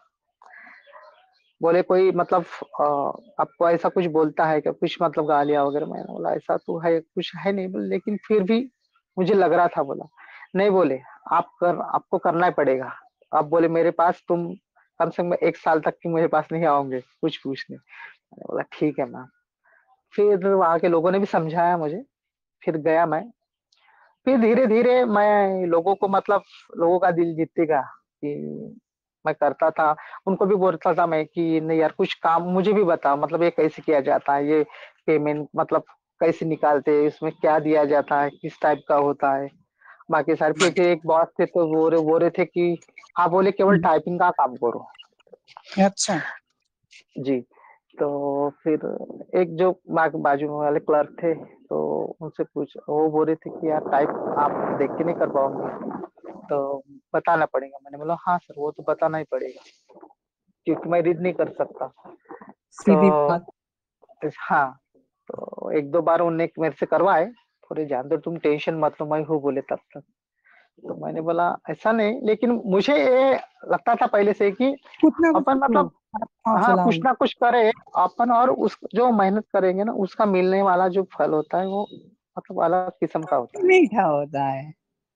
बोले कोई मतलब आपको ऐसा कुछ बोलता है क्या, कुछ मतलब गालियां वगैरह? मैंने बोला ऐसा तो है कुछ है नहीं बोले, लेकिन फिर भी मुझे लग रहा था। बोला नहीं, बोले आपको करना ही पड़ेगा। आप बोले मेरे पास तुम कम से कम 1 साल तक की मेरे पास नहीं आओगे कुछ पूछने। मैंने बोला ठीक है मैम। फिर वहां के लोगों ने भी समझाया मुझे, फिर गया मैं। फिर धीरे धीरे मैं लोगों को मतलब लोगों का दिल जीतेगा कि मैं करता था। उनको भी बोलता था मैं कि नहीं यार कुछ काम मुझे भी बताओ, मतलब ये कैसे किया जाता है, ये पेमेंट मतलब कैसे निकालते हैं, इसमें क्या दिया जाता है, किस टाइप का होता है। बाकी सारे फिर एक बॉस थे तो वो रहे थे कि हाँ बोले केवल टाइपिंग का काम करो। अच्छा। जी, तो फिर एक जो बाजू में वाले क्लर्क थे, तो उनसे पूछ वो बोल रहे थे कि यार टाइप आप देख के नहीं कर पाओगे तो बताना पड़ेगा। मैंने बोला हाँ सर वो तो बताना ही पड़ेगा, क्योंकि मैं रीड नहीं कर सकता। तो सीधी बात। हाँ, तो 1-2 बार उनने मेरे से करवाए। थोड़े जान दो तुम टेंशन मत लो, मैं हूँ बोले तब तक। तो मैंने बोला ऐसा नहीं, लेकिन मुझे ये लगता था पहले से कि कुछ ना कुछ अपन तो मतलब हाँ हौसला कुछ होगा। ना कुछ करे अपन, और उस जो मेहनत करेंगे ना उसका मिलने वाला जो फल होता है वो मतलब अलग किस्म का होता है। मीठा होता है।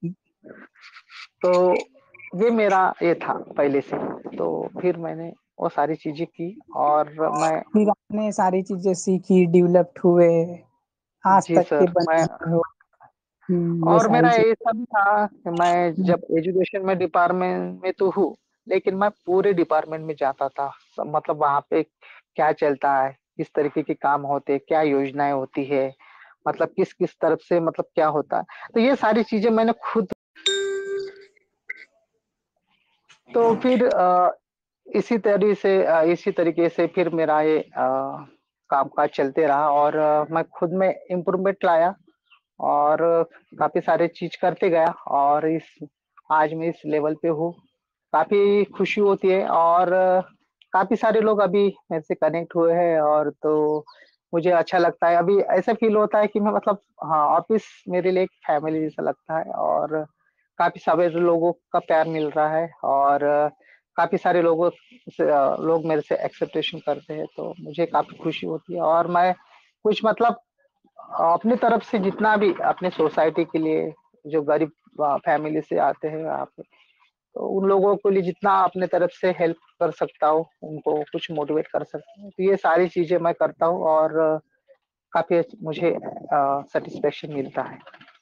तो ये मेरा ये था पहले से। तो फिर मैंने वो सारी चीजें की और मैं फिर आपने सारी चीजें सीखी, डेवलप्ड हुए, आज जी तक के सर बने मैं, हो। ये और सारी मेरा चीज। ऐसा भी था कि मैं जब एजुकेशन में डिपार्टमेंट में तो हूँ, लेकिन मैं पूरे डिपार्टमेंट में जाता था। मतलब वहां पे क्या चलता है, किस तरीके के काम होते हैं, क्या योजनाएं होती है, मतलब किस किस तरफ से मतलब क्या होता है, तो ये सारी चीजें मैंने खुद। तो फिर इसी तरीके से फिर मेरा ये कामकाज चलते रहा, और मैं खुद में इम्प्रूवमेंट लाया, और काफी सारे चीज करते गया, और इस आज मैं इस लेवल पे हूँ। काफी खुशी होती है, और काफी सारे लोग अभी मेरे से कनेक्ट हुए हैं, और तो मुझे अच्छा लगता है। अभी ऐसा फील होता है कि मैं मतलब हाँ ऑफिस मेरे लिए एक फैमिली जैसा लगता है, और काफी सारे लोगों का प्यार मिल रहा है, और काफी सारे लोग मेरे से एक्सेप्टेशन करते हैं, तो मुझे काफी खुशी होती है। और मैं कुछ मतलब अपनी तरफ से जितना भी अपने सोसाइटी के लिए, जो गरीब फैमिली से आते हैं यहाँ पे, तो उन लोगों के लिए जितना अपने तरफ से हेल्प कर सकता हूँ, उनको कुछ मोटिवेट कर सकता हूँ, तो ये सारी चीजें मैं करता हूँ, और काफी मुझे सेटिस्फेक्शन मिलता है।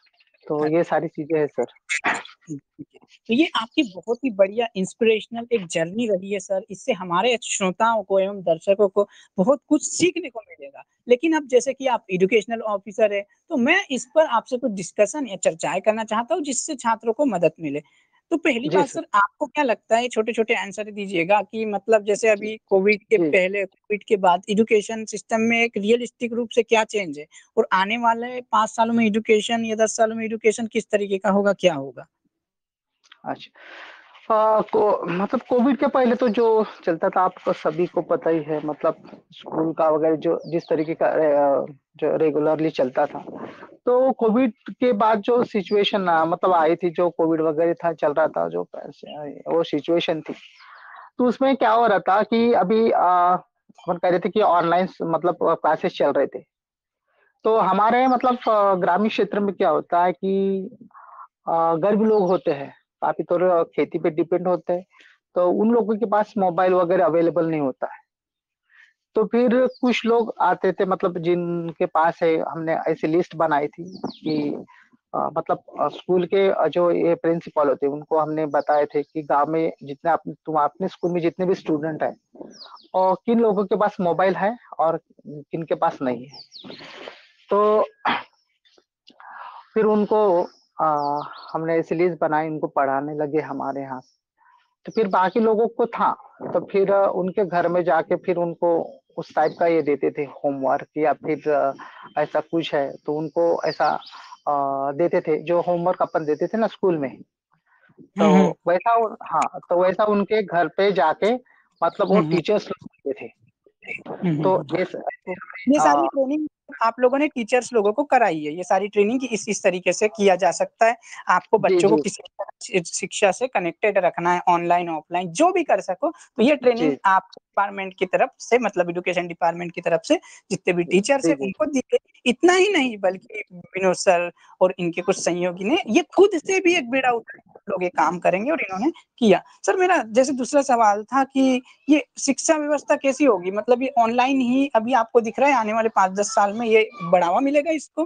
तो ये सारी चीजें है सर। तो ये आपकी बहुत ही बढ़िया इंस्पिरेशनल एक जर्नी रही है सर। इससे हमारे श्रोताओं को एवं दर्शकों को बहुत कुछ सीखने को मिलेगा। लेकिन अब जैसे कि आप एजुकेशनल ऑफिसर है, तो मैं इस पर आपसे कुछ डिस्कशन या चर्चाएं करना चाहता हूँ जिससे छात्रों को मदद मिले। तो पहली जी बात सर। सर, आपको क्या लगता है, छोटे-छोटे आंसर दीजिएगा कि मतलब जैसे अभी कोविड के जी। पहले, कोविड के बाद एजुकेशन सिस्टम में एक रियलिस्टिक रूप से क्या चेंज है? और आने वाले 5 सालों में एजुकेशन या 10 सालों में एजुकेशन किस तरीके का होगा, क्या होगा? अच्छा। को मतलब कोविड के पहले तो जो चलता था आपको सभी को पता ही है, मतलब स्कूल का वगैरह जो जिस तरीके का जो रेगुलरली चलता था। तो कोविड के बाद जो सिचुएशन मतलब आई थी, जो कोविड वगैरह था चल रहा था, जो वो सिचुएशन थी, तो उसमें क्या हो रहा था कि अभी अपन कह रहे थे कि ऑनलाइन मतलब क्लासेस चल रहे थे। तो हमारे मतलब ग्रामीण क्षेत्र में क्या होता है कि गरीब लोग होते हैं, काफ़ी तौर खेती पे डिपेंड होते हैं, तो उन लोगों के पास मोबाइल वगैरह अवेलेबल नहीं होता है। तो फिर कुछ लोग आते थे, मतलब जिनके पास है, हमने ऐसी लिस्ट बनाई थी कि मतलब स्कूल के जो ये प्रिंसिपल होते हैं, उनको हमने बताए थे कि गाँव में जितने तुम अपने स्कूल में जितने भी स्टूडेंट हैं, और किन लोगों के पास मोबाइल है और किन के पास नहीं है। तो फिर उनको अ, हमने ऐसी लिस्ट बनाई, उनको पढ़ाने लगे हमारे यहाँ। तो फिर बाकी लोगों को था, तो फिर उनके घर में जाके फिर उनको उस टाइप का ये देते थे होमवर्क, या फिर ऐसा कुछ है तो उनको ऐसा देते थे जो होमवर्क अपन देते थे ना स्कूल में। तो हुँ, हुँ। वैसा हाँ, तो वैसा उनके घर पे जाके मतलब वो हुँ, हुँ। टीचर्स लोग देते थे। हुँ, हुँ, तो हुँ। ये तो ये सारी हाँ, ट्रेनिंग आप लोगों ने टीचर्स लोगों को कराई है, ये सारी ट्रेनिंग कि इस तरीके से किया जा सकता है। आपको जी, बच्चों को जी, किसी तरह शिक्षा से कनेक्टेड रखना है, ऑनलाइन, ऑफलाइन जो भी कर सको, तो ये ट्रेनिंग जी, आप डिपार्टमेंट की तरफ से, मतलब एजुकेशन डिपार्टमेंट की तरफ से जितने भी टीचर्स जी, हैं जी, उनको दी गई। इतना ही नहीं बल्कि विनोद सर और इनके कुछ सहयोगी ने ये खुद से भी एक बीड़ा उठाया, लोग ये काम करेंगे और इन्होंने किया। सर मेरा जैसे दूसरा सवाल था कि ये शिक्षा व्यवस्था कैसी होगी? मतलब ये ऑनलाइन ही अभी आपको दिख रहा है, आने वाले 5-10 साल में ये बढ़ावा मिलेगा इसको?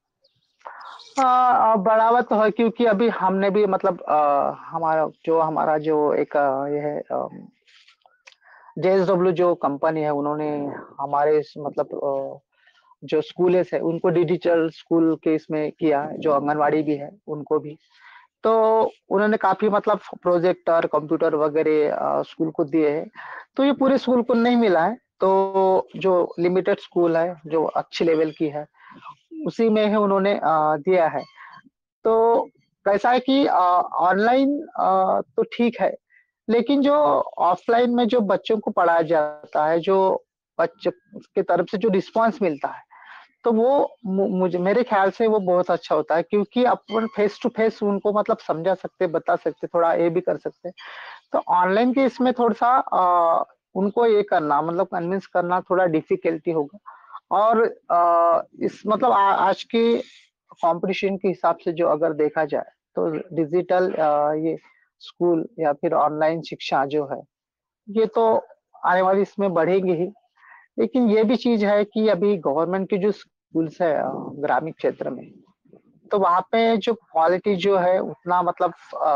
हाँ, बढ़ावा तो है, क्योंकि अभी हमने भी मतलब हमारा जो एक ये है जेएसडब्ल्यू जो कंपनी है, उन्होंने हमारे मतलब जो स्कूल्स है उनको डिजिटल स्कूल के इसमें किया है, जो आंगनवाड़ी भी है उनको भी। तो उन्होंने काफ़ी मतलब प्रोजेक्टर, कंप्यूटर वगैरह स्कूल को दिए हैं। तो ये पूरे स्कूल को नहीं मिला है, तो जो लिमिटेड स्कूल है, जो अच्छी लेवल की है, उसी में ही उन्होंने दिया है। तो कैसा है कि ऑनलाइन तो ठीक है, लेकिन जो ऑफलाइन में जो बच्चों को पढ़ाया जाता है, जो बच्चे की तरफ से जो रिस्पॉन्स मिलता है, तो वो मुझे मेरे ख्याल से वो बहुत अच्छा होता है, क्योंकि अपन फेस टू फेस उनको मतलब समझा सकते, बता सकते, थोड़ा ये भी कर सकते। तो ऑनलाइन के इसमें थोड़ा-सा उनको ये करना मतलब कन्विंस करना थोड़ा डिफ़िकल्टी होगा। और इस मतलब आज के कॉम्पिटिशन के हिसाब से जो अगर देखा जाए, तो डिजिटल ये स्कूल या फिर ऑनलाइन शिक्षा जो है, ये तो आने वाली इसमें बढ़ेगी ही। लेकिन ये भी चीज़ है कि अभी गवर्नमेंट के जो स्कूल्स है ग्रामीण क्षेत्र में, तो वहाँ पे जो क्वालिटी जो है उतना मतलब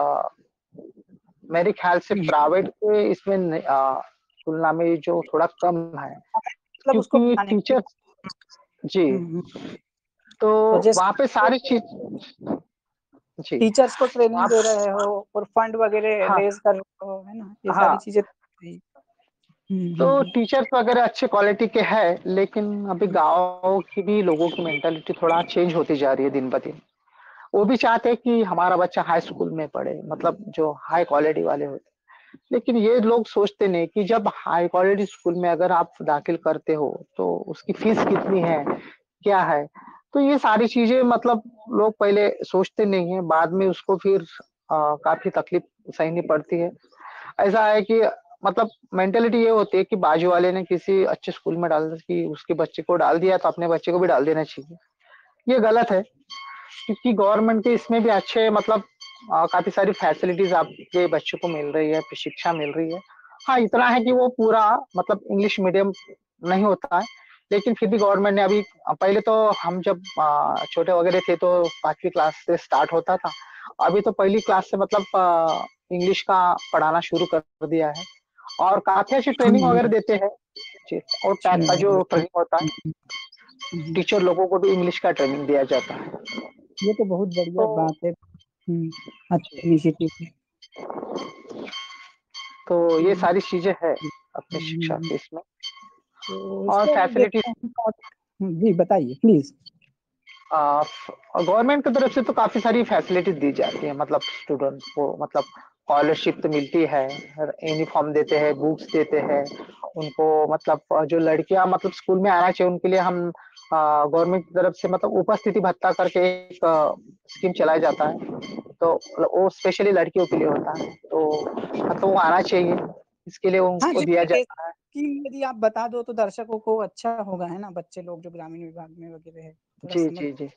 मेरे ख्याल से हुँ, प्राइवेट के इसमें तुलना में जो थोड़ा कम है, मतलब उसको क्योंकि बढ़ाने की। टीचर्स जी, हुँ, हुँ। तो तो जैसे वहाँ पे सारी चीज़ जी, टीचर्स को ट्रेनिंग आप दे रहे हो और फंड वगैरह हाँ, रेज़ कर रहे हो, है ना? ये सारी हाँ, चीज़ें सही। हुँ, तो हुँ, हुँ। टीचर्स वगैरह अच्छे क्वालिटी के हैं, लेकिन अभी गाँव की भी लोगों की मेंटालिटी थोड़ा चेंज होती जा रही है दिन-ब-दिन। वो भी चाहते हैं कि हमारा बच्चा हाई स्कूल में पढ़े, मतलब जो हाई क्वालिटी वाले होते हैं। लेकिन ये लोग सोचते नहीं कि जब हाई क्वालिटी स्कूल में अगर आप दाखिल करते हो, तो उसकी फीस कितनी है, क्या है? तो ये सारी चीज़ें मतलब लोग पहले सोचते नहीं हैं, बाद में उसको फिर काफ़ी तकलीफ सहनी पड़ती है। ऐसा है कि मतलब मेंटालिटी ये होती है कि बाजू वाले ने किसी अच्छे स्कूल में डाल कि उसके बच्चे को डाल दिया, तो अपने बच्चे को भी डाल देना चाहिए। ये गलत है, क्योंकि गवर्नमेंट के इसमें भी अच्छे मतलब काफ़ी सारी फैसिलिटीज़ आपके बच्चों को मिल रही है, शिक्षा मिल रही है। हाँ, इतना है कि वो पूरा मतलब इंग्लिश मीडियम नहीं होता है, लेकिन फिर भी गवर्नमेंट ने अभी पहले तो हम जब छोटे वगैरह थे तो 5वीं क्लास से स्टार्ट होता था। अभी तो पहली क्लास से मतलब इंग्लिश का पढ़ाना शुरू कर दिया है और काफ़ी अच्छी ट्रेनिंग वगैरह देते हैं। जी, और टैग का जो ट्रेनिंग होता है, टीचर लोगों को भी इंग्लिश का ट्रेनिंग दिया जाता है। ये तो बहुत बढ़िया तो बात है। अच्छा इनिशिएटिव है। तो ये हम्म, सारी चीज़ें हैं अपने शिक्षा हम्म, के इसमें तो और इसको फैसिलिटीज़। देखते हैं जी बताइए प्लीज। गवर्नमेंट की तरफ से तो काफी सारी फैसिलिटीज दी जाती है, मतलब स्टूडेंट को मतलब स्कॉलरशिप तो मिलती है, यूनिफॉर्म देते हैं, बुक्स देते हैं उनको। मतलब जो लड़कियां मतलब स्कूल में आना चाहिए उनके लिए हम गवर्नमेंट की तरफ से मतलब उपस्थिति भत्ता करके एक स्कीम चलाया जाता है। तो वो स्पेशली लड़कियों के लिए होता है, तो मतलब वो आना चाहिए, इसके लिए हाँ उनको ये दिया ये जाता है। कि यदि आप बता दो तो दर्शकों को अच्छा होगा, है ना, बच्चे लोग जो ग्रामीण विभाग में वगैरह है थोड़ा जी समझ। जी जी।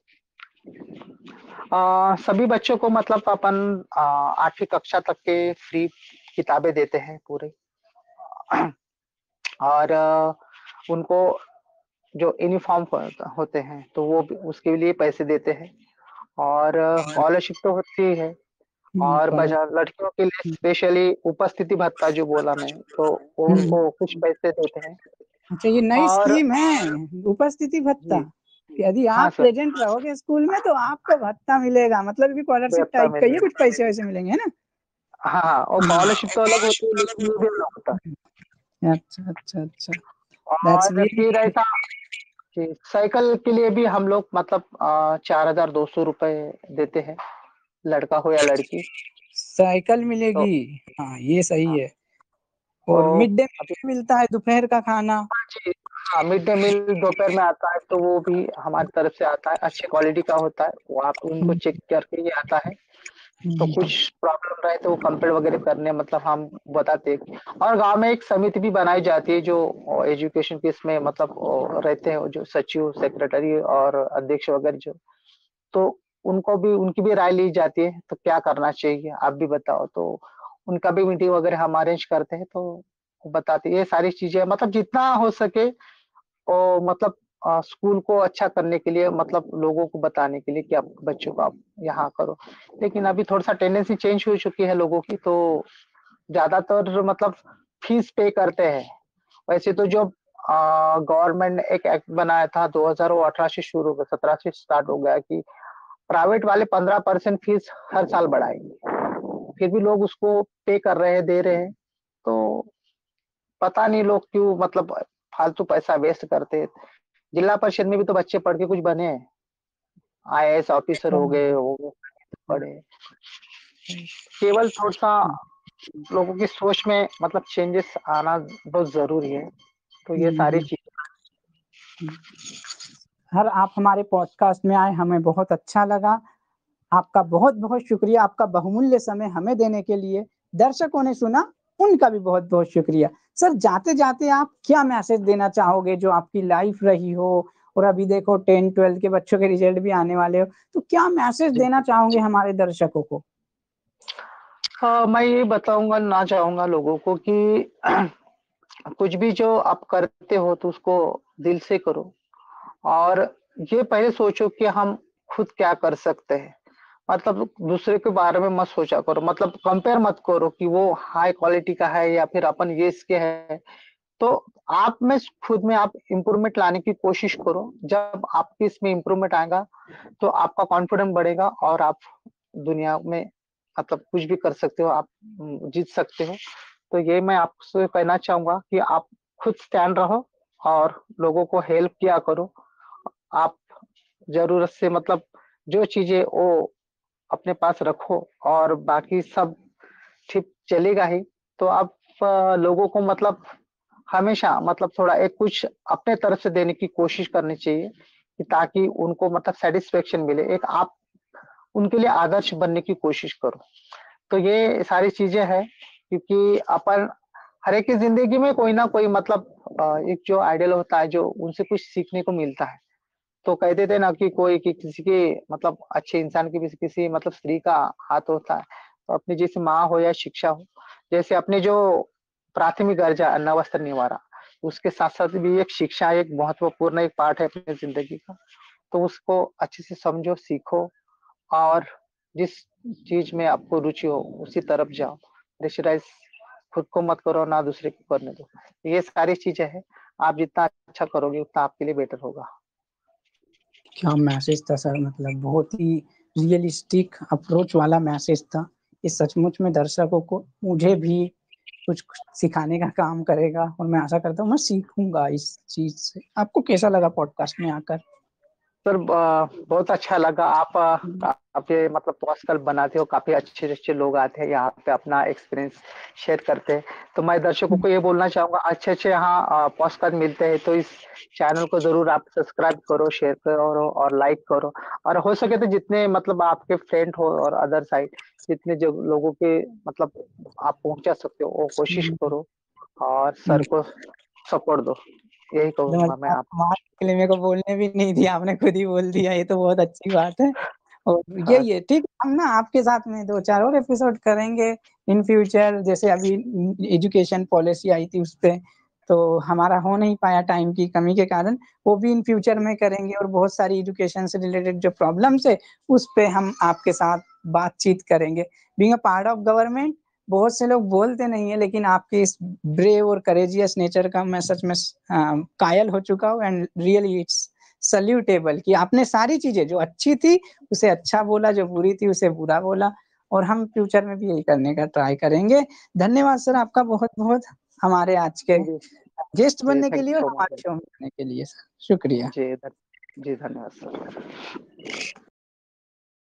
सभी बच्चों को मतलब अपन 8वीं कक्षा तक के फ्री किताबें देते हैं पूरे। और उनको जो यूनिफॉर्म होते हैं तो वो भी उसके लिए पैसे देते हैं और स्कॉलरशिप तो होती ही है। और स्कॉलर। बचा लड़कियों के लिए स्पेशली उपस्थिति भत्ता जो बोला मैं, तो वो उनको कुछ पैसे देते हैं। अच्छा ये नई और स्कीम है, उपस्थिति भत्ता। जी, कि यदि हाँ आप सर, प्रेजेंट रहोगे स्कूल में तो आपको भत्ता मिलेगा, मतलब भी स्कॉलरशिप भत्ता टाइप का ही है, मिलेगा। कुछ पैसे वैसे मिलेंगे, है ना। हाँ हाँ, और स्कॉलरशिप तो अलग होती है लेकिन ये भी अलग होता है। अच्छा अच्छा अच्छा। दैट्स और रियली। फिर ऐसा जी, साइकिल के लिए भी हम लोग मतलब 4,200 रुपए देते हैं, लड़का हो या लड़की। साइकिल तो मिलेगी। हाँ ये सही हाँ, है। और और मिड डे अभी मील मिलता है, दोपहर का खाना। जी, हाँ, मिड डे मील दोपहर में आता है तो वो भी हमारी तरफ से आता है, अच्छी क्वालिटी का होता है, वो आप उनको हम्म, चेक करके ही आता है। तो हम्म, कुछ प्रॉब्लम रहे तो वो कंप्लेंट वगैरह करने मतलब हम बताते हैं। और गांव में एक समिति भी बनाई जाती है जो एजुकेशन के इसमें मतलब रहते हैं, जो सचिव, सेक्रेटरी और अध्यक्ष वगैरह जो, तो उनको भी उनकी भी राय ली जाती है, तो क्या करना चाहिए आप भी बताओ। तो उनका भी मीटिंग वगैरह हम अरेंज करते हैं, तो वो बताते हैं ये सारी चीजें, मतलब जितना हो सके और मतलब स्कूल को अच्छा करने के लिए, मतलब लोगों को बताने के लिए कि आप बच्चों को आप यहाँ करो। लेकिन अभी थोड़ा सा टेंडेंसी चेंज हो चुकी है लोगों की, तो ज्यादातर मतलब फीस पे करते हैं। वैसे तो जो गवर्नमेंट ने एक एक्ट बनाया था 2018 से शुरू, 17 से स्टार्ट हो गया कि प्राइवेट वाले 15% फीस हर साल बढ़ाएंगे, फिर भी लोग उसको पे कर रहे हैं, दे रहे हैं। तो पता नहीं लोग क्यों मतलब फालतू पैसा वेस्ट करते हैं। जिला परिषद में भी तो बच्चे पढ़ के कुछ बने हैं, आईएएस ऑफिसर हो गए, वो पढ़े। केवल थोड़ा सा लोगों की सोच में मतलब चेंजेस आना बहुत जरूरी है, तो ये सारी हम्म, चीज। हर आप हमारे पॉडकास्ट में आए, हमें बहुत अच्छा लगा। आपका बहुत बहुत शुक्रिया, आपका बहुमूल्य समय हमें देने के लिए। दर्शकों ने सुना, उनका भी बहुत बहुत शुक्रिया। सर जाते जाते आप क्या मैसेज देना चाहोगे, जो आपकी लाइफ रही हो, और अभी देखो 10 12 के बच्चों के रिजल्ट भी आने वाले हो, तो क्या मैसेज जी देना चाहोगे हमारे दर्शकों को। हाँ, मैं ये बताऊंगा ना चाहूंगा लोगों को कि कुछ भी जो आप करते हो तो उसको दिल से करो, और ये पहले सोचो कि हम खुद क्या कर सकते हैं। मतलब दूसरे के बारे में मत सोचा करो, मतलब कंपेयर मत करो कि वो हाई क्वालिटी का है या फिर अपन ये इसके है। तो आप में खुद में आप इम्प्रूवमेंट लाने की कोशिश करो। जब आपकी इसमें इम्प्रूवमेंट आएगा तो आपका कॉन्फिडेंस बढ़ेगा और आप दुनिया में मतलब कुछ भी कर सकते हो, आप जीत सकते हो। तो ये मैं आपसे कहना चाहूंगा कि आप खुद स्टैंड रहो और लोगों को हेल्प किया करो। आप जरूरत से मतलब जो चीजें वो अपने पास रखो, और बाकी सब ठीक चलेगा ही। तो आप लोगों को मतलब हमेशा मतलब थोड़ा एक कुछ अपने तरफ से देने की कोशिश करनी चाहिए, कि ताकि उनको मतलब सेटिस्फेक्शन मिले, एक आप उनके लिए आदर्श बनने की कोशिश करो। तो ये सारी चीजें हैं, क्योंकि अपन हर एक की जिंदगी में कोई ना कोई मतलब एक जो आइडियल होता है, जो उनसे कुछ सीखने को मिलता है। तो कहते थे ना कि कोई कि किसी के मतलब अच्छे इंसान के पीछे किसी मतलब स्त्री का हाथ होता है, तो अपनी जैसे माँ हो या शिक्षा हो, जैसे अपने जो प्राथमिक दर्जा अन्न वस्त्र निवारा, उसके साथ-साथ भी एक शिक्षा एक महत्वपूर्ण एक पार्ट है अपनी ज़िंदगी का। तो उसको अच्छे से समझो, सीखो और जिस चीज़ में आपको रुचि हो, उसी तरफ जाओ। प्रेशराइज़ खुद को मत करो, ना दूसरे को करने दो। ये सारी चीज़ें हैं, आप जितना अच्छा करोगे, उतना आपके लिए बेटर होगा। क्या मैसेज था सर, मतलब बहुत ही रियलिस्टिक अप्रोच वाला मैसेज था। ये सचमुच में दर्शकों को, मुझे भी कुछ सिखाने का काम करेगा और मैं आशा करता हूँ मैं सीखूँगा इस चीज़ से। आपको कैसा लगा पॉडकास्ट में आकर? सर बहुत अच्छा लगा आप ये मतलब पॉडकास्ट बनाते हो, काफ़ी अच्छे-अच्छे लोग आते हैं यहाँ पे अपना एक्सपीरियंस शेयर करते हैं। तो मैं दर्शकों को ये बोलना चाहूँगा अच्छे-अच्छे यहाँ पॉडकास्ट मिलते हैं, तो इस चैनल को ज़रूर आप सब्सक्राइब करो, शेयर करो और लाइक करो और हो सके तो जितने मतलब आपके फ्रेंड हो और अदर साइड जितने जो लोगों के मतलब आप पहुँचा सकते हो, वो कोशिश करो और सर को सपोर्ट दो। यही कहूँगा मैं आप के लिए मेरे को बोलने भी नहीं दिया, आपने खुद ही बोल दिया, ये तो बहुत अच्छी बात है। और हाँ, यही है, ठीक है, हम ना आपके साथ में 2-4 और एपिसोड करेंगे इन फ्यूचर। जैसे अभी एजुकेशन पॉलिसी आई थी उस पे, तो हमारा हो नहीं पाया टाइम की कमी के कारण, वो भी इन फ्यूचर में करेंगे और बहुत सारी एजुकेशन से रिलेटेड जो प्रॉब्लम्स है, उस पे हम आपके साथ बातचीत करेंगे। Being a part of government, बहुत से लोग बोलते नहीं है, लेकिन आपके इस ब्रेव और करेजियस नेचर का मैं सच में कायल हो चुका हूँ एंड रियली इट्स सल्यूटेबल कि आपने सारी चीजें जो अच्छी थी उसे अच्छा बोला, जो बुरी थी उसे बुरा बोला, और हम फ्यूचर में भी यही करने का ट्राई करेंगे। धन्यवाद सर आपका बहुत-बहुत हमारे आज के जी, गेस्ट जी, बनने के थैंक लिए यू और सो हमारे मच। शो में आने के लिए सर। शुक्रिया। जी, जी, धन्यवाद सर।